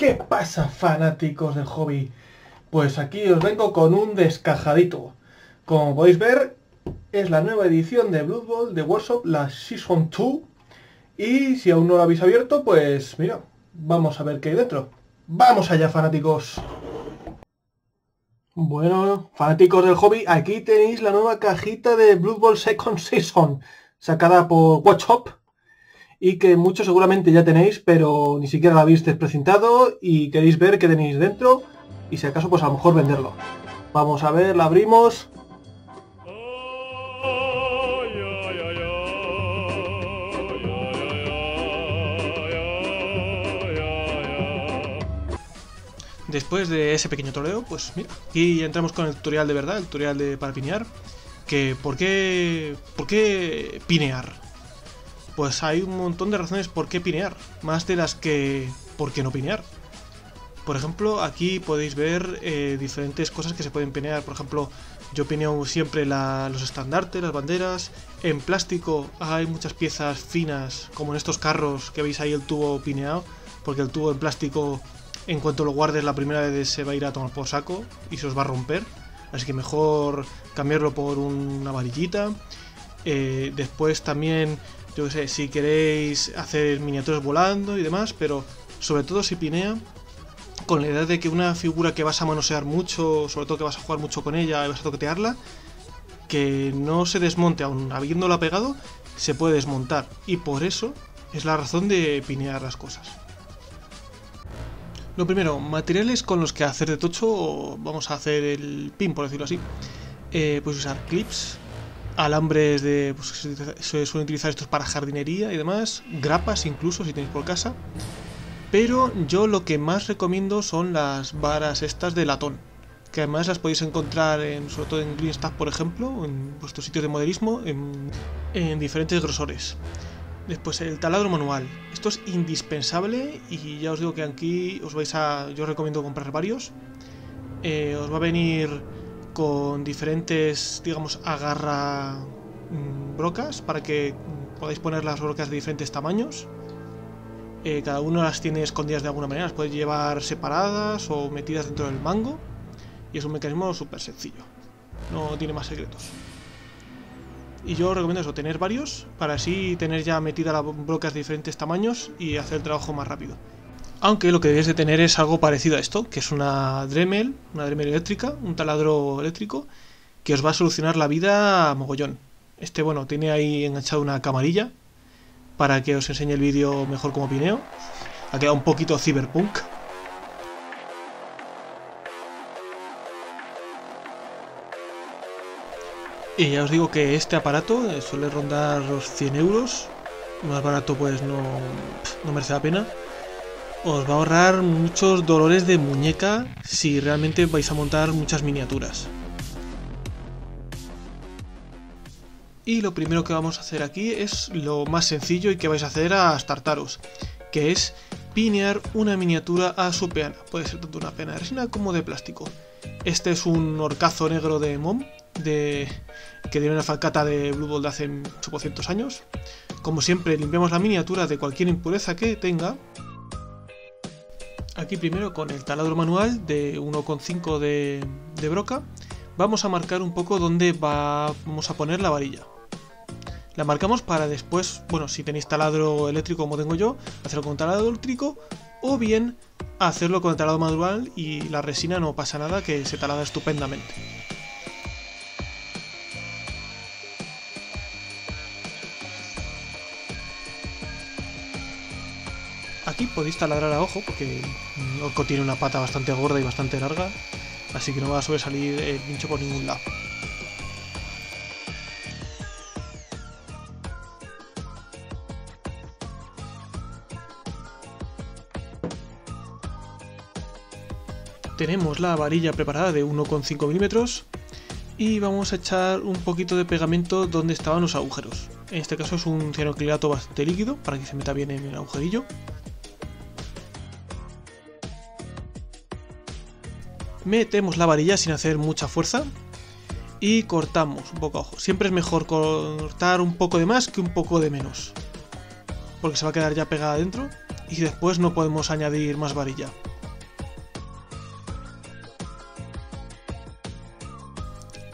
¿Qué pasa, fanáticos del hobby? Pues aquí os vengo con un descajadito. Como podéis ver, es la nueva edición de Blood Bowl de Workshop, la Season 2. Y si aún no lo habéis abierto, pues mira, vamos a ver qué hay dentro. ¡Vamos allá, fanáticos! Bueno, fanáticos del hobby, aquí tenéis la nueva cajita de Blood Bowl Second Season, sacada por Workshop. Y que muchos seguramente ya tenéis, pero ni siquiera la habéis presentado y queréis ver qué tenéis dentro y si acaso pues a lo mejor venderlo. Vamos a ver, la abrimos. Después de ese pequeño troleo, pues mira, aquí ya entramos con el tutorial de verdad, el tutorial para pinear. Que ¿por qué pinear? Pues hay un montón de razones por qué pinear, más de las que por qué no pinear. Por ejemplo, aquí podéis ver diferentes cosas que se pueden pinear. Por ejemplo, yo pineo siempre los estandartes, las banderas. En plástico hay muchas piezas finas, como en estos carros que veis ahí el tubo pineado, porque el tubo en plástico, en cuanto lo guardes la primera vez, se va a ir a tomar por saco y se os va a romper. Así que mejor cambiarlo por una varillita. Después también, yo qué sé, si queréis hacer miniaturas volando y demás, pero sobre todo si pinea con la idea de que una figura que vas a manosear mucho, sobre todo que vas a jugar mucho con ella y vas a toquetearla, que no se desmonte, aun habiéndola pegado, se puede desmontar. Y por eso es la razón de pinear las cosas. Lo primero, materiales con los que hacer de tocho, vamos a hacer el pin, por decirlo así. Pues usar clips, alambres de, pues, se suelen utilizar estos para jardinería y demás, grapas incluso si tenéis por casa. Pero yo lo que más recomiendo son las varas estas de latón, que además las podéis encontrar sobre todo en Green Staff, por ejemplo, en vuestros sitios de modelismo, en diferentes grosores. Después el taladro manual, esto es indispensable y ya os digo que aquí yo os recomiendo comprar varios. Os va a venir con diferentes, digamos, brocas para que podáis poner las brocas de diferentes tamaños. Cada una las tiene escondidas de alguna manera, las podéis llevar separadas o metidas dentro del mango. Y es un mecanismo súper sencillo, no tiene más secretos. Y yo os recomiendo eso, tener varios, para así tener ya metidas las brocas de diferentes tamaños y hacer el trabajo más rápido. Aunque lo que debéis de tener es algo parecido a esto, que es una Dremel eléctrica, un taladro eléctrico, que os va a solucionar la vida a mogollón. Este, bueno, tiene ahí enganchado una camarilla para que os enseñe el vídeo mejor como pineo. Ha quedado un poquito cyberpunk. Y ya os digo que este aparato suele rondar los 100 euros. Más barato pues no merece la pena. Os va a ahorrar muchos dolores de muñeca si realmente vais a montar muchas miniaturas. Y lo primero que vamos a hacer aquí es lo más sencillo y que vais a hacer a startaros, que es pinear una miniatura a su peana. Puede ser tanto una peana de resina como de plástico. Este es un horcazo negro de MOM, que tiene una falcata de Blood Bowl de hace 800 años. Como siempre, limpiamos la miniatura de cualquier impureza que tenga. Aquí primero con el taladro manual de 1,5 de broca vamos a marcar un poco dónde vamos a poner la varilla. La marcamos para después, bueno, si tenéis taladro eléctrico como tengo yo, hacerlo con taladro eléctrico o bien hacerlo con el taladro manual y la resina no pasa nada, que se talada estupendamente. Aquí podéis taladrar a ojo porque el orco tiene una pata bastante gorda y bastante larga, así que no va a sobresalir el pincho por ningún lado. Tenemos la varilla preparada de 1,5 milímetros y vamos a echar un poquito de pegamento donde estaban los agujeros. En este caso es un cianoclirato bastante líquido para que se meta bien en el agujerillo. Metemos la varilla sin hacer mucha fuerza y cortamos un poco a ojo. Siempre es mejor cortar un poco de más que un poco de menos, porque se va a quedar ya pegada dentro y después no podemos añadir más varilla.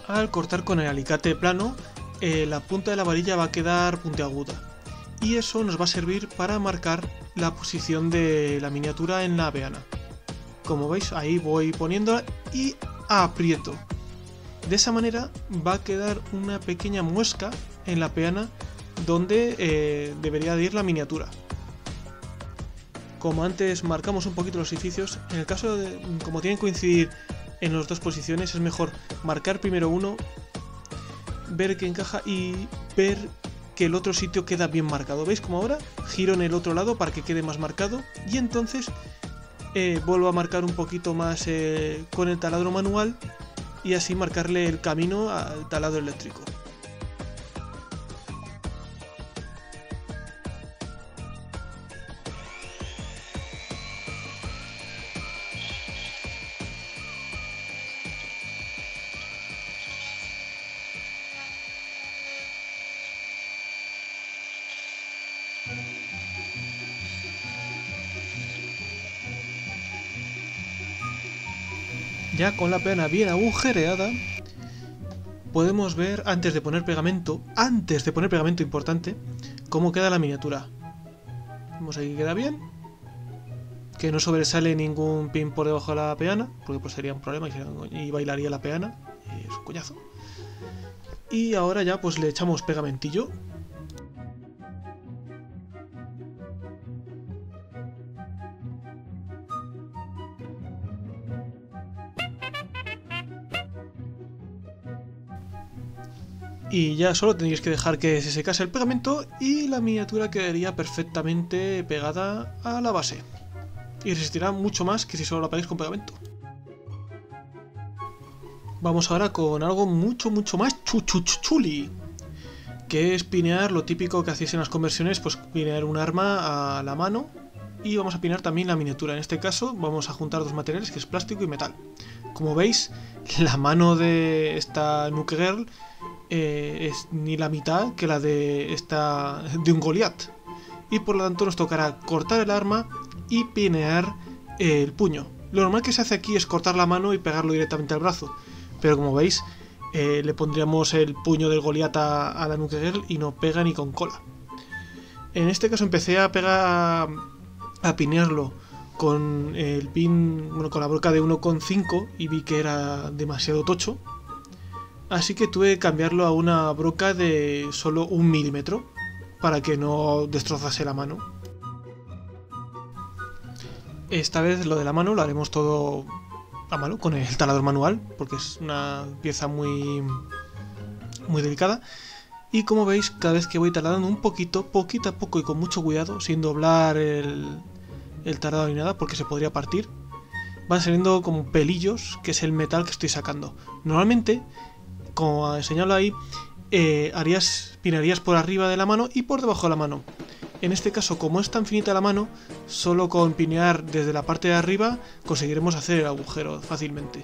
al cortar con el alicate plano, la punta de la varilla va a quedar puntiaguda. Y eso nos va a servir para marcar la posición de la miniatura en la peana. Como veis, ahí voy poniéndola y aprieto. De esa manera va a quedar una pequeña muesca en la peana donde debería de ir la miniatura. Como antes marcamos un poquito los orificios, en el caso de como tienen que coincidir en las dos posiciones, es mejor marcar primero uno, ver que encaja y ver que el otro sitio queda bien marcado. ¿Veis como ahora? Giro en el otro lado para que quede más marcado y entonces vuelvo a marcar un poquito más con el taladro manual y así marcarle el camino al taladro eléctrico. Ya con la peana bien agujereada, podemos ver antes de poner pegamento importante, cómo queda la miniatura. Vemos ahí que queda bien, que no sobresale ningún pin por debajo de la peana, porque pues sería un problema y bailaría la peana, y es un coñazo. Y ahora ya pues le echamos pegamentillo. Y ya solo tendréis que dejar que se secase el pegamento y la miniatura quedaría perfectamente pegada a la base. Y resistirá mucho más que si solo la pegáis con pegamento. Vamos ahora con algo mucho más chuli, que es pinear lo típico que hacéis en las conversiones, pues pinear un arma a la mano y vamos a pinear también la miniatura. En este caso vamos a juntar dos materiales, que es plástico y metal. Como veis, la mano de esta Nuke Girl es ni la mitad que la de un Goliath, y por lo tanto nos tocará cortar el arma y pinear el puño. Lo normal que se hace aquí es cortar la mano y pegarlo directamente al brazo, pero como veis le pondríamos el puño del Goliath a la Nuke Girl y no pega ni con cola. En este caso empecé a pinearlo con el pin, bueno, con la broca de 1,5 y vi que era demasiado tocho. Así que tuve que cambiarlo a una broca de solo 1 milímetro para que no destrozase la mano. Esta vez lo de la mano lo haremos todo a mano con el taladro manual, porque es una pieza muy delicada. Y como veis, cada vez que voy taladrando un poquito a poco y con mucho cuidado, sin doblar el taladro ni nada, porque se podría partir, van saliendo como pelillos, que es el metal que estoy sacando. Normalmente, como señalo ahí, pinearías por arriba de la mano y por debajo de la mano. En este caso, como es tan finita la mano, solo con pinear desde la parte de arriba conseguiremos hacer el agujero fácilmente.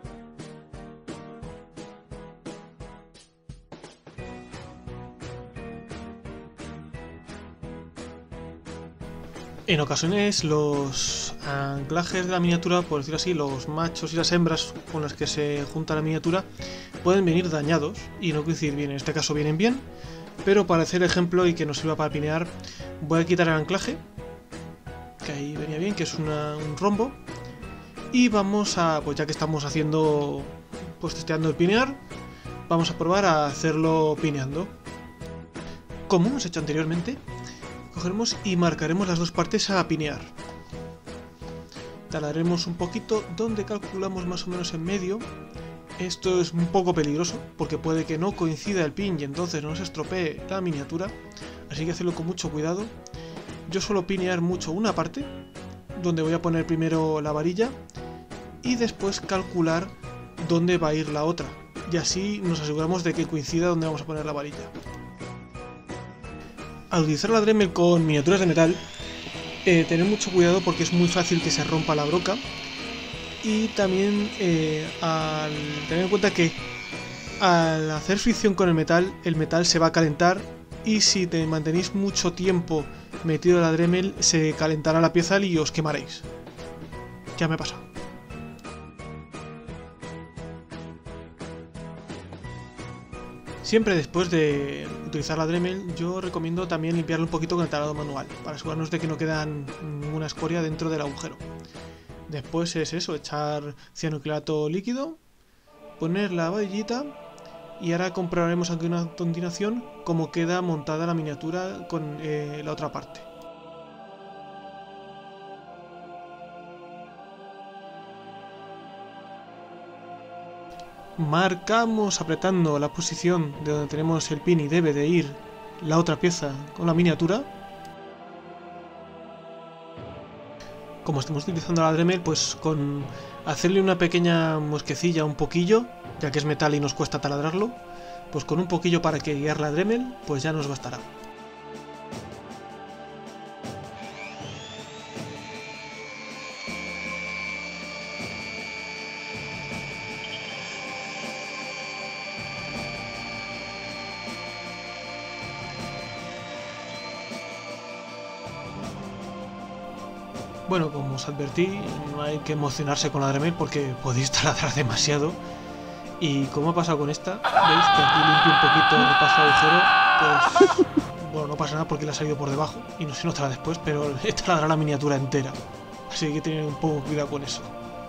En ocasiones los anclajes de la miniatura, por decirlo así, los machos y las hembras con las que se junta la miniatura, pueden venir dañados y no coincidir bien. En este caso vienen bien, pero para hacer ejemplo y que nos sirva para pinear, voy a quitar el anclaje, que ahí venía bien, que es un rombo, y vamos a, pues ya que estamos haciendo, pues testeando el pinear, vamos a probar a hacerlo pineando. Como hemos hecho anteriormente, cogeremos y marcaremos las dos partes a pinear. Talaremos un poquito donde calculamos más o menos en medio. Esto es un poco peligroso porque puede que no coincida el pin y entonces no se estropee la miniatura, así que hacerlo con mucho cuidado. Yo suelo pinear mucho una parte, donde voy a poner primero la varilla y después calcular dónde va a ir la otra, y así nos aseguramos de que coincida donde vamos a poner la varilla. Al utilizar la Dremel con miniaturas de metal, tener mucho cuidado porque es muy fácil que se rompa la broca, y también al tener en cuenta que al hacer fricción con el metal se va a calentar, y si te mantenéis mucho tiempo metido en la Dremel se calentará la pieza y os quemaréis. Ya me pasa. Siempre después de utilizar la Dremel, yo recomiendo también limpiarlo un poquito con el taladro manual, para asegurarnos de que no queda ninguna escoria dentro del agujero. Después es eso, echar cianoclalato líquido, poner la varillita y ahora comprobaremos aquí a continuación cómo queda montada la miniatura con la otra parte. Marcamos apretando la posición de donde tenemos el pin y debe de ir la otra pieza con la miniatura. Como estamos utilizando la Dremel, pues con hacerle una pequeña mosquecilla, un poquillo, ya que es metal y nos cuesta taladrarlo, pues con un poquillo para que guiar la Dremel, pues ya nos bastará. Bueno, como os advertí, no hay que emocionarse con la Dremel porque podéis taladrar demasiado. Y como ha pasado con esta, veis que aquí limpio un poquito el paso agujero, pues bueno, no pasa nada porque la ha salido por debajo y no se notará después, pero he taladrado la miniatura entera. Así que hay que tener un poco cuidado con eso.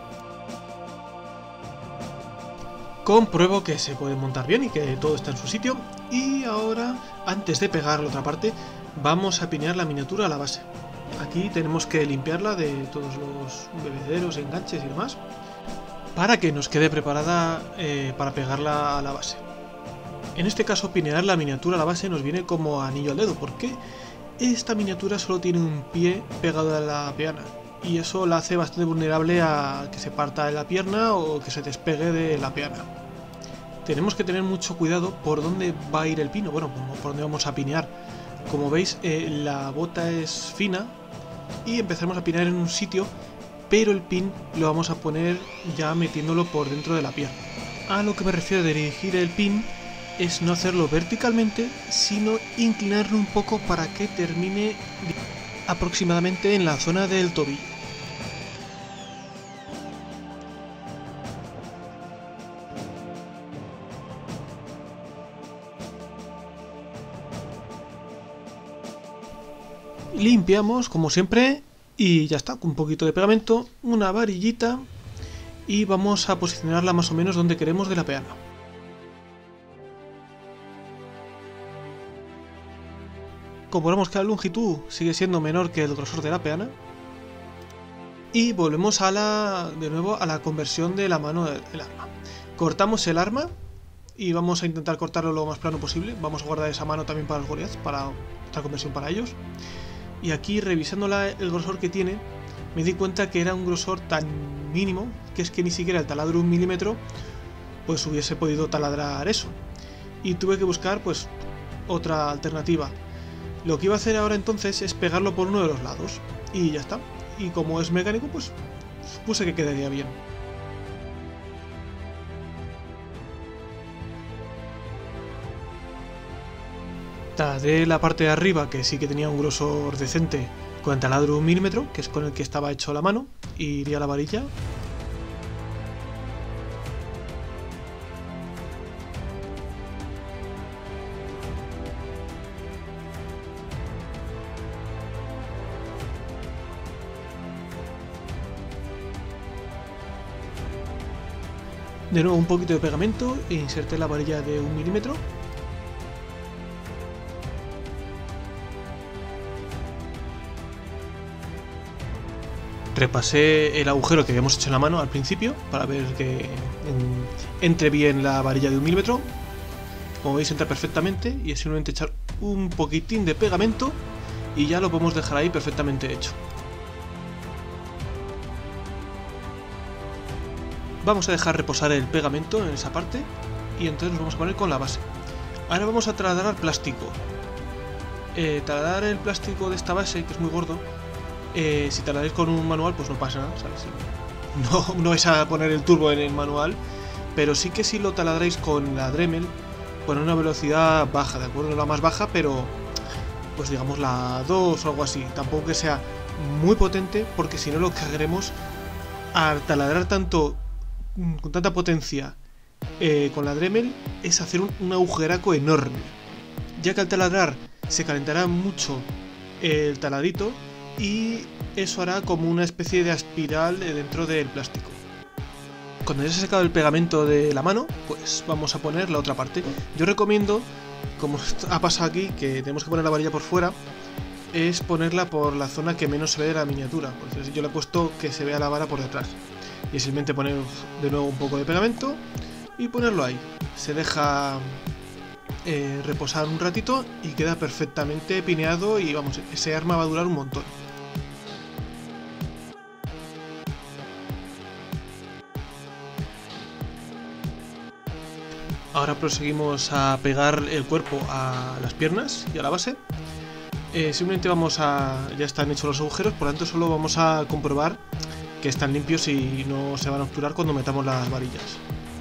Compruebo que se puede montar bien y que todo está en su sitio. Y ahora, antes de pegar la otra parte, vamos a pinear la miniatura a la base. Aquí tenemos que limpiarla de todos los bebederos, enganches y demás, para que nos quede preparada para pegarla a la base. En este caso, pinear la miniatura a la base nos viene como anillo al dedo, porque esta miniatura solo tiene un pie pegado a la peana, y eso la hace bastante vulnerable a que se parta la pierna o que se despegue de la peana. Tenemos que tener mucho cuidado por dónde va a ir el pino, bueno, por dónde vamos a pinear. Como veis, la bota es fina y empezaremos a pinar en un sitio, pero el pin lo vamos a poner ya metiéndolo por dentro de la pierna. A lo que me refiero de dirigir el pin es no hacerlo verticalmente, sino inclinarlo un poco para que termine aproximadamente en la zona del tobillo. Limpiamos como siempre y ya está, con un poquito de pegamento, una varillita y vamos a posicionarla más o menos donde queremos de la peana. Como vemos que la longitud sigue siendo menor que el grosor de la peana, y volvemos de nuevo a la conversión de la mano del arma. Cortamos el arma y vamos a intentar cortarlo lo más plano posible. Vamos a guardar esa mano también para los Goliaths, para otra conversión para ellos. Y aquí, revisando el grosor que tiene, me di cuenta que era un grosor tan mínimo que es que ni siquiera el taladro 1 milímetro pues hubiese podido taladrar eso. Y tuve que buscar pues otra alternativa. Lo que iba a hacer ahora entonces es pegarlo por uno de los lados y ya está. Y como es mecánico, pues supuse que quedaría bien. Taladré la parte de arriba, que sí que tenía un grosor decente, con el taladro 1 milímetro, que es con el que estaba hecho la mano, y iría a la varilla. De nuevo un poquito de pegamento e inserté la varilla de 1 milímetro. Repasé el agujero que habíamos hecho en la mano al principio para ver que entre bien la varilla de 1 milímetro. Como veis, entra perfectamente y es simplemente echar un poquitín de pegamento y ya lo podemos dejar ahí perfectamente hecho. Vamos a dejar reposar el pegamento en esa parte y entonces nos vamos a poner con la base. Ahora vamos a taladrar plástico. Taladrar el plástico de esta base, que es muy gordo, si taladráis con un manual pues no pasa nada, ¿sabes? No vais a poner el turbo en el manual, pero sí que si lo taladráis con la Dremel, poner una velocidad baja, ¿de acuerdo? No la más baja, pero pues digamos la 2 o algo así. Tampoco que sea muy potente, porque si no lo que haremos al taladrar tanto, con tanta potencia con la Dremel es hacer un agujeraco enorme, ya que al taladrar se calentará mucho el taladito y eso hará como una especie de espiral dentro del plástico. Cuando ya se ha secado el pegamento de la mano, pues vamos a poner la otra parte. Yo recomiendo, como ha pasado aquí, que tenemos que poner la varilla por fuera, es ponerla por la zona que menos se ve de la miniatura. Porque yo le he puesto que se vea la vara por detrás. Y es simplemente poner de nuevo un poco de pegamento y ponerlo ahí. Se deja reposar un ratito y queda perfectamente pineado y vamos, ese arma va a durar un montón. Ahora proseguimos a pegar el cuerpo a las piernas y a la base. Simplemente ya están hechos los agujeros, por lo tanto solo vamos a comprobar que están limpios y no se van a obturar cuando metamos las varillas.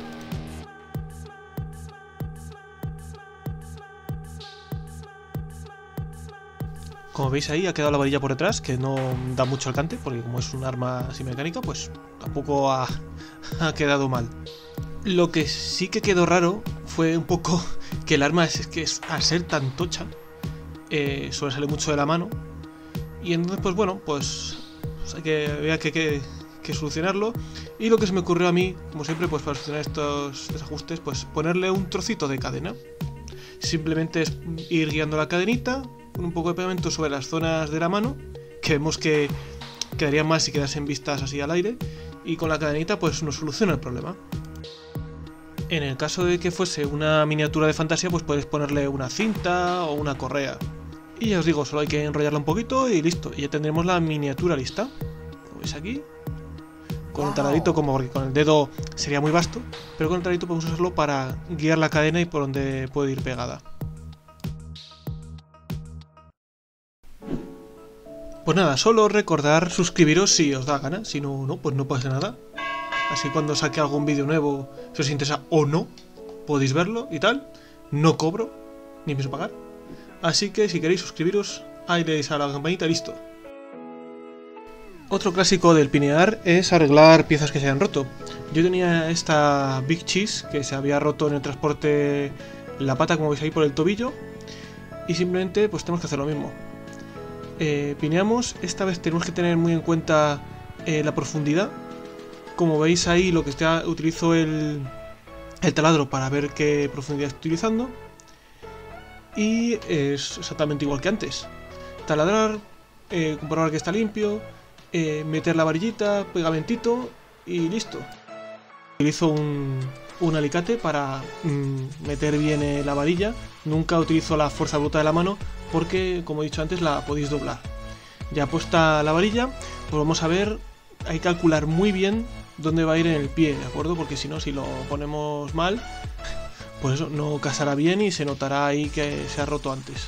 Como veis ahí ha quedado la varilla por detrás, que no da mucho alcance, porque como es un arma así mecánica, pues tampoco ha quedado mal. Lo que sí que quedó raro fue un poco que el arma al ser tan tocha, sobresale mucho de la mano. Y entonces pues bueno, pues había que solucionarlo. Y lo que se me ocurrió a mí, como siempre, pues para solucionar estos desajustes, pues ponerle un trocito de cadena. Simplemente es ir guiando la cadenita con un poco de pegamento sobre las zonas de la mano, que vemos que quedarían mal si quedasen vistas así al aire, y con la cadenita pues nos soluciona el problema. En el caso de que fuese una miniatura de fantasía, pues puedes ponerle una cinta o una correa. Y ya os digo, solo hay que enrollarla un poquito y listo, y ya tendremos la miniatura lista. Como veis aquí, con el taladito, porque con el dedo sería muy vasto, pero con el taladito podemos usarlo para guiar la cadena y por donde puede ir pegada. Pues nada, solo recordar suscribiros si os da gana, si no, pues no pasa nada. Así cuando saque algún vídeo nuevo, si os interesa o no, podéis verlo y tal. No cobro, ni pienso pagar. Así que si queréis suscribiros, ahí le dais a la campanita y listo. Otro clásico del pinear es arreglar piezas que se hayan roto. Yo tenía esta Big Cheese que se había roto en el transporte la pata, como veis ahí, por el tobillo. Y simplemente pues tenemos que hacer lo mismo. Pineamos, esta vez tenemos que tener muy en cuenta la profundidad. Como veis ahí, lo que utilizo el taladro para ver qué profundidad estoy utilizando. Y es exactamente igual que antes. Taladrar, comprobar que está limpio, meter la varillita, pegamentito y listo. Utilizo un alicate para meter bien la varilla. Nunca utilizo la fuerza bruta de la mano porque, como he dicho antes, la podéis doblar. Ya puesta la varilla, pues vamos a ver, hay que calcular muy bien dónde va a ir en el pie, ¿de acuerdo? Porque si no, si lo ponemos mal, pues eso, no casará bien y se notará ahí que se ha roto antes.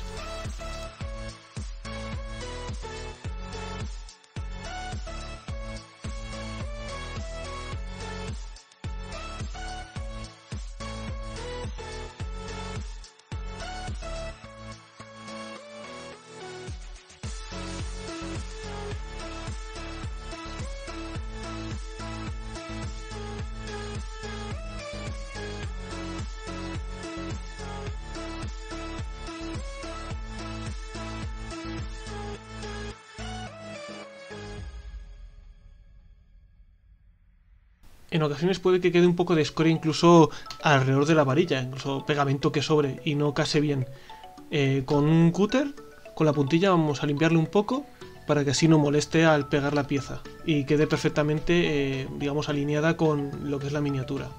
En ocasiones puede que quede un poco de escoria incluso alrededor de la varilla, incluso pegamento que sobre y no case bien. Con un cúter, con la puntilla, vamos a limpiarle un poco para que así no moleste al pegar la pieza y quede perfectamente, digamos, alineada con lo que es la miniatura.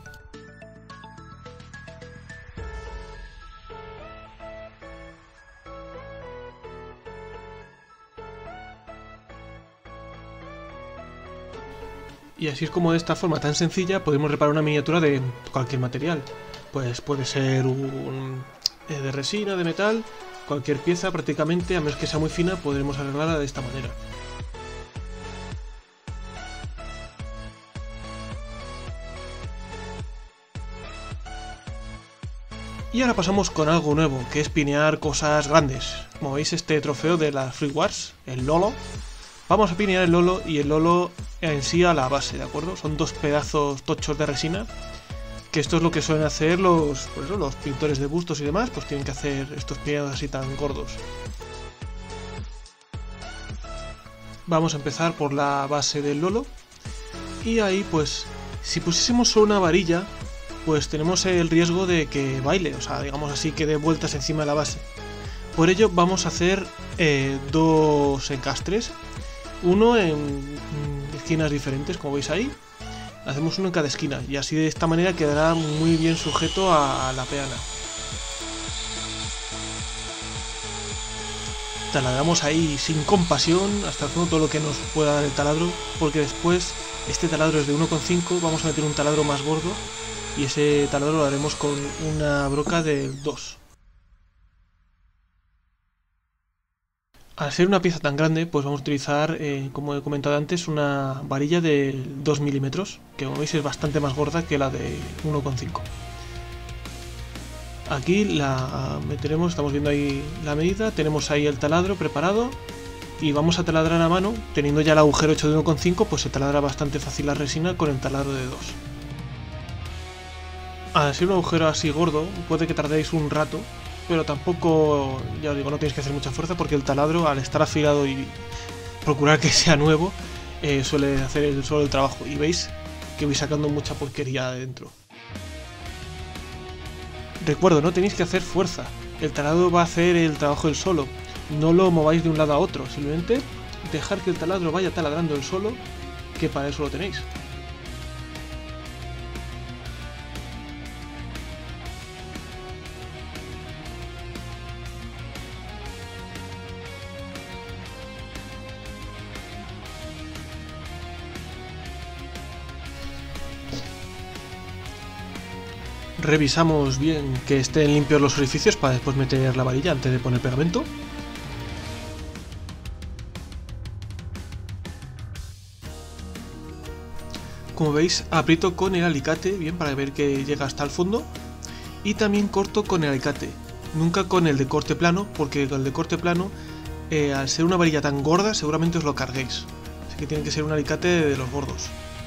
Y así es como de esta forma tan sencilla podemos reparar una miniatura de cualquier material. Pues puede ser de resina, de metal, cualquier pieza prácticamente, a menos que sea muy fina, podremos arreglarla de esta manera. Y ahora pasamos con algo nuevo, que es pinear cosas grandes. Como veis, este trofeo de las Free Wars, el Lolo. Vamos a pinear el Lolo y el Lolo en sí a la base, ¿de acuerdo? Son dos pedazos tochos de resina Que esto es lo que suelen hacer los pintores de bustos y demás, pues tienen que hacer estos pineados así tan gordos. Vamos a empezar por la base del lolo. Y ahí pues, si pusiésemos solo una varilla, pues tenemos el riesgo de que baile, o sea, digamos así, que dé vueltas encima de la base. Por ello vamos a hacer dos encastres, uno en esquinas diferentes, como veis ahí. Hacemos uno en cada esquina y así de esta manera quedará muy bien sujeto a la peana. Taladramos ahí sin compasión hasta el fondo todo lo que nos pueda dar el taladro, porque después este taladro es de 1,5, vamos a meter un taladro más gordo y ese taladro lo haremos con una broca de 2. Al ser una pieza tan grande, pues vamos a utilizar, como he comentado antes, una varilla de 2 milímetros, que como veis es bastante más gorda que la de 1,5. Aquí la meteremos, estamos viendo ahí la medida, tenemos ahí el taladro preparado y vamos a taladrar a mano, teniendo ya el agujero hecho de 1,5, pues se taladra bastante fácil la resina con el taladro de 2. Al ser un agujero así gordo, puede que tardéis un rato, pero tampoco, ya os digo, no tenéis que hacer mucha fuerza porque el taladro, al estar afilado y procurar que sea nuevo, suele hacer solo el trabajo. Y veis que voy sacando mucha porquería de dentro. Recuerdo, no tenéis que hacer fuerza. El taladro va a hacer el trabajo él solo. No lo mováis de un lado a otro. Simplemente dejar que el taladro vaya taladrando él solo, que para eso lo tenéis. Revisamos bien que estén limpios los orificios para después meter la varilla antes de poner pegamento. Como veis, aprieto con el alicate, bien, para ver que llega hasta el fondo. Y también corto con el alicate, nunca con el de corte plano, porque con el de corte plano, al ser una varilla tan gorda, seguramente os lo carguéis. Así que tiene que ser un alicate de los gordos.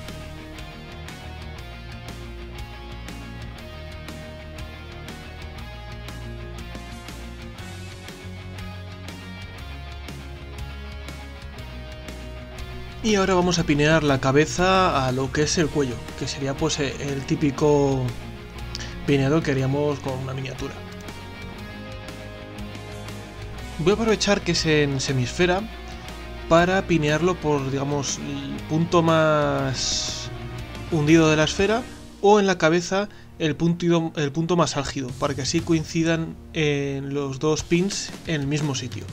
Y ahora vamos a pinear la cabeza a lo que es el cuello, que sería pues el típico pineado que haríamos con una miniatura. Voy a aprovechar que es en semisfera para pinearlo por, digamos, el punto más hundido de la esfera o en la cabeza el punto más álgido, para que así coincidan los dos pins en el mismo sitio.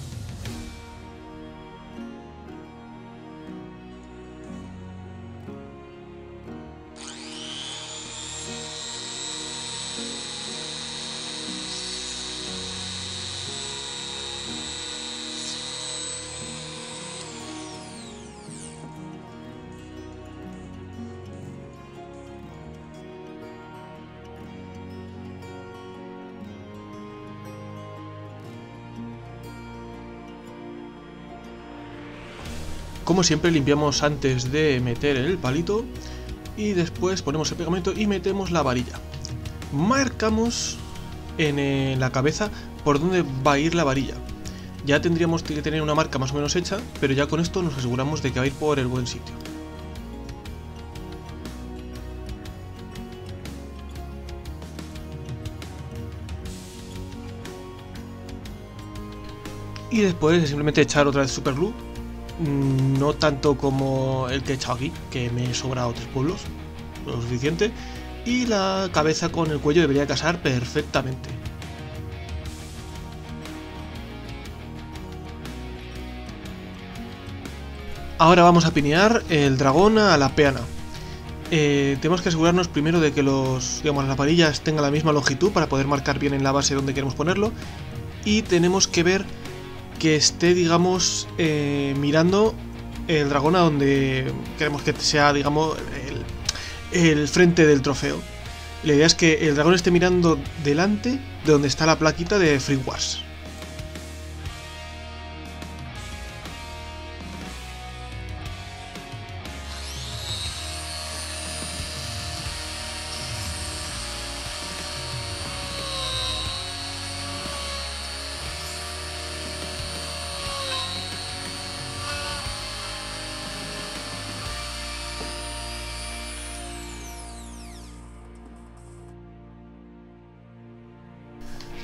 Como siempre, limpiamos antes de meter el palito y después ponemos el pegamento y metemos la varilla. Marcamos en la cabeza por dónde va a ir la varilla. Ya tendríamos que tener una marca más o menos hecha, pero ya con esto nos aseguramos de que va a ir por el buen sitio. Y después simplemente echar otra vez superglue. No tanto como el que he echado aquí, que me he sobrado 3 pueblos, lo suficiente. Y la cabeza con el cuello debería casar perfectamente. Ahora vamos a pinear el dragón a la peana. Tenemos que asegurarnos primero de que las varillas tengan la misma longitud para poder marcar bien en la base donde queremos ponerlo. Y tenemos que ver que esté, digamos, mirando el dragón a donde queremos que sea, digamos, el frente del trofeo. La idea es que el dragón esté mirando delante de donde está la plaquita de Free Wars.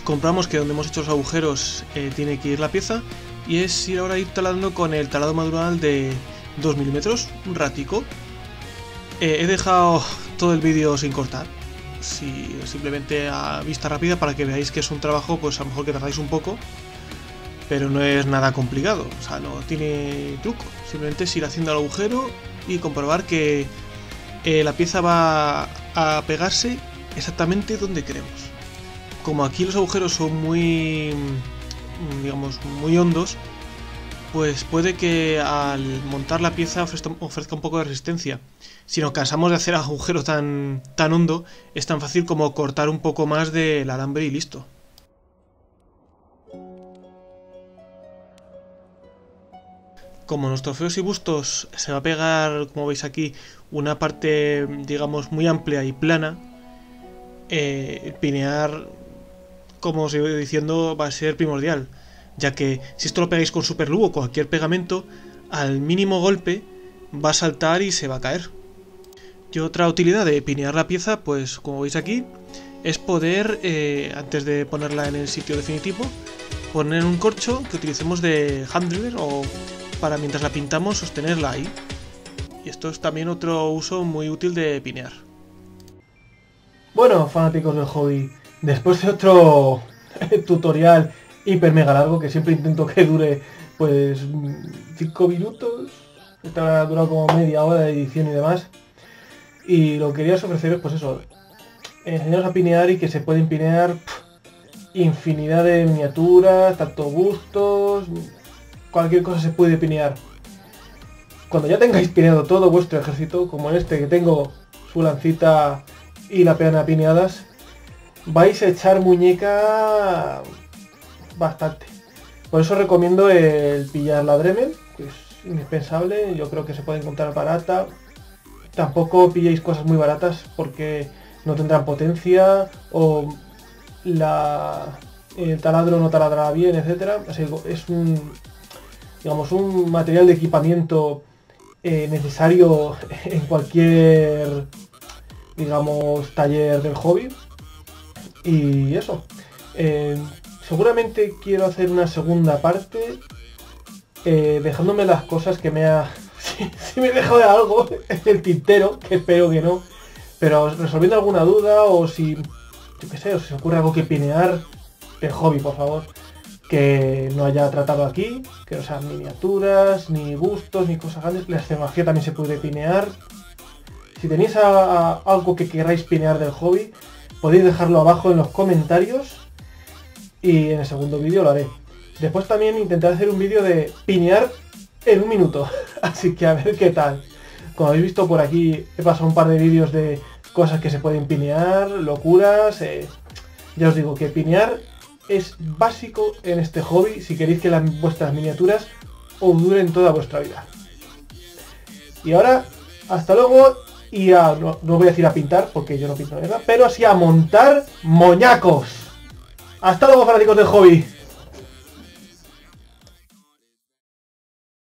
comprobamos que donde hemos hecho los agujeros tiene que ir la pieza, y es ir ahora taladrando con el taladro manual de 2 milímetros, un ratico. He dejado todo el vídeo sin cortar, simplemente a vista rápida, para que veáis que es un trabajo, pues a lo mejor que tardáis un poco, pero no es nada complicado, o sea, no tiene truco, simplemente es ir haciendo el agujero y comprobar que la pieza va a pegarse exactamente donde queremos. Como aquí los agujeros son muy, digamos, muy hondos, pues puede que al montar la pieza ofrezca un poco de resistencia. Si nos cansamos de hacer agujero tan hondo, es tan fácil como cortar un poco más del alambre y listo. Como en los trofeos y bustos se va a pegar, como veis aquí, una parte, digamos, muy amplia y plana, pinear, como os iba diciendo, va a ser primordial, ya que si esto lo pegáis con superglue o cualquier pegamento, al mínimo golpe va a saltar y se va a caer. Y otra utilidad de pinear la pieza, pues como veis aquí, es poder, antes de ponerla en el sitio definitivo, poner un corcho que utilicemos de handler o para, mientras la pintamos, sostenerla ahí. Y esto es también otro uso muy útil de pinear. Bueno, fanáticos del hobby, después de otro tutorial hiper mega largo, que siempre intento que dure pues 5 minutos, esta ha durado como media hora de edición y demás, y lo que quería ofreceros, pues eso, enseñaros a pinear, y que se pueden pinear infinidad de miniaturas, tanto bustos, cualquier cosa se puede pinear. Cuando ya tengáis pineado todo vuestro ejército, como en este que tengo su lancita y la peana pineadas, vais a echar muñeca bastante. Por eso recomiendo el pillar la Dremel, que es indispensable. Yo creo que se puede encontrar barata. Tampoco pilléis cosas muy baratas porque no tendrán potencia, o el taladro no taladrará bien, etcétera. Es un, digamos, un material de equipamiento necesario en cualquier, digamos, taller del hobby. Y eso, seguramente quiero hacer una segunda parte, dejándome las cosas que me ha... si me he dejado de algo en el tintero, que espero que no, pero resolviendo alguna duda, o si, yo qué sé, o si se ocurre algo que pinear del hobby, por favor, que no haya tratado aquí, que no sean miniaturas, ni bustos, ni cosas grandes. La escenografía también se puede pinear. Si tenéis algo que queráis pinear del hobby, podéis dejarlo abajo en los comentarios, y en el segundo vídeo lo haré. Después también intentaré hacer un vídeo de pinear en un minuto, así que a ver qué tal. Como habéis visto por aquí, he pasado un par de vídeos de cosas que se pueden pinear, locuras. Ya os digo que pinear es básico en este hobby si queréis que vuestras miniaturas os duren toda vuestra vida. Y ahora, hasta luego, y no voy a decir a pintar, porque yo no pinto nada, pero sí a montar moñacos. Hasta luego, fanáticos del hobby.